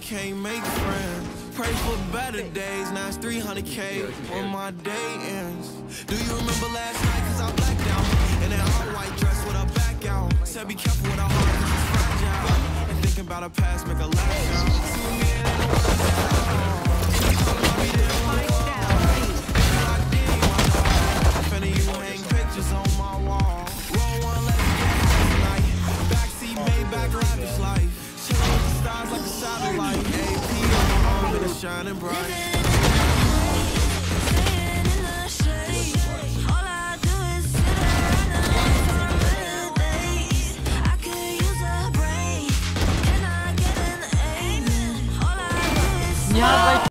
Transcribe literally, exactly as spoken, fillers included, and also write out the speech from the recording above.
can't make friends. Pray for better days, now it's three hundred K when my day ends. Do you remember last night, cause I blacked out? In that all-white dress with a back out. Said be careful with a heart, cause it's fragile. And thinking about a past make a laugh out. See me in the world now. And you told me I'll be there when I fall. And I did my heart. Finna you hang pictures on my wall. Roll one, let's get tonight. Backseat Maybach, lavish life. Chillin' with the stars like a satellite. A P on my arm and it's shining bright.